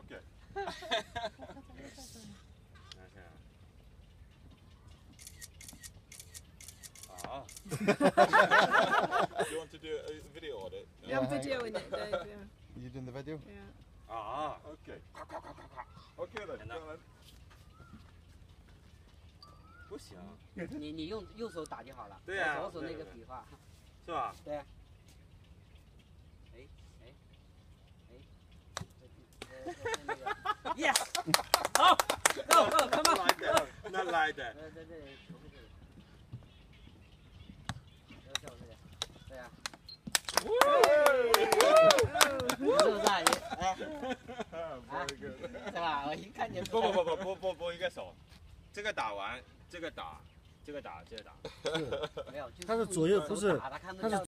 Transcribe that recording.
OK。Ah. You want to do a video on it? Yeah, I'm videoing it, Dave. Yeah. You doing the video? Yeah. Ah. OK。OK 了，当然。不行。 你用右手打就好了。 对呀。 左手那个笔画。 是吧？ 对。Yes. 好 ，Go Go，come on。Not like that。 在这里，我会这里。像我这里。对呀。是不是啊？哎。是吧？我一看就。 不，一个手，这个打完，这个打。 没有， 它是左右不是，它是。